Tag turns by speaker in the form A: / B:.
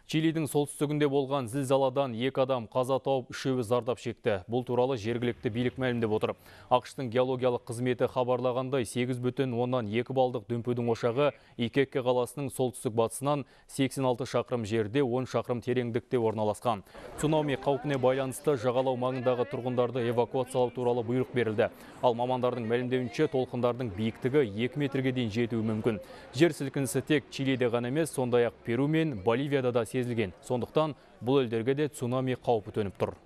A: Чилидің солтүстігінде болған зілзаладан 2 адам қаза тауып, 3-і зардап шекті. Бұл туралы жергілікті билік мәлімдеп отыр. ақш-тың геологиялық қызметі хабарлағандай 8,2 балдық дүмпудің ошағы Икекке қаласының солтүстік батысынан 86 шақырым жерде 10 шақырым тереңдікте орналасқан. Цунами қаупіне байланысты жағалау маңындағы тұрғындарды эвакуациялау туралы бұйрық берілді. Ал мамандардың мәлімдеуінше толқындардың биіктігі 2 метрге дейін жетуі мүмкін. Жер сілкінісі тек Чилиде ғана емес, сондай-ақ Перу мен Боливияда да сезілген. Сондықтан бұл елдерге де цунами қаупі төніп тұр.